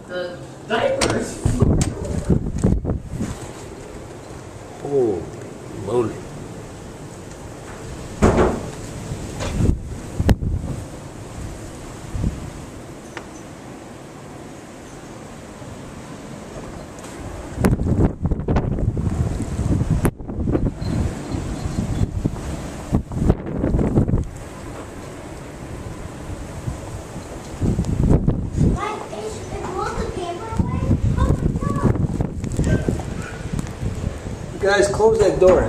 The diapers. Oh, moly. Guys, close that door.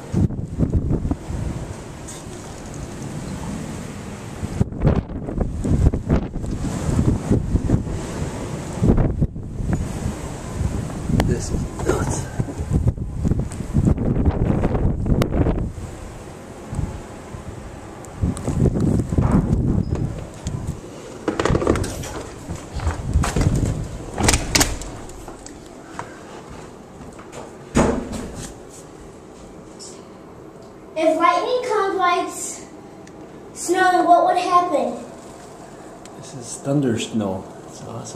This is nuts. If lightning comes like snow, what would happen? This is thunder snow. It's awesome.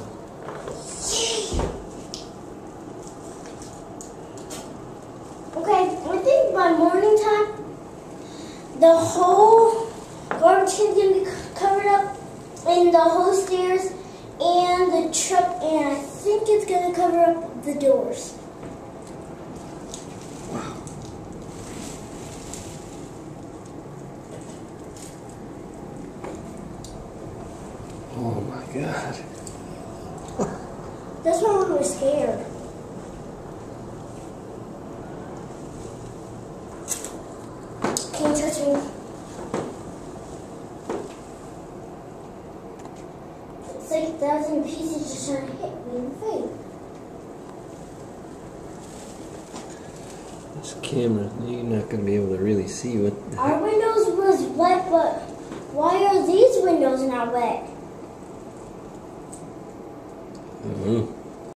Okay, I think by morning time, the whole garbage can be covered up, and the whole stairs, and the truck, and I think it's going to cover up the doors. Oh my God. That's why we were scared. Can't touch me. It's like 1,000 pieces just trying to hit me in the face. This camera, you're not going to be able to really see what the Our windows was wet, but why are these windows not wet? Mm-hmm.